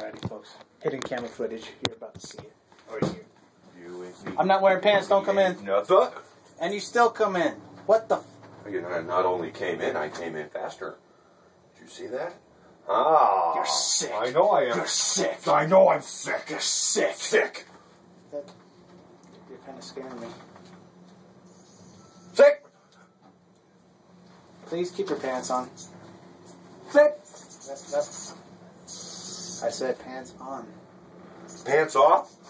Alrighty, folks. Hidden camera footage. You're about to see it. Right here. You I'm not wearing pants. Don't come in. Nothing. And you still come in. What the? You know, I not only came in, I came in faster. Did you see that? Ah. You're sick. I know I am. You're sick. I know I'm sick. You're sick. Sick. You're kind of scaring me. Sick. Please keep your pants on. Sick. I said pants on. Pants off?